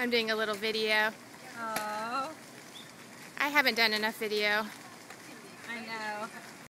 I'm doing a little video. Oh, I haven't done enough video. I know.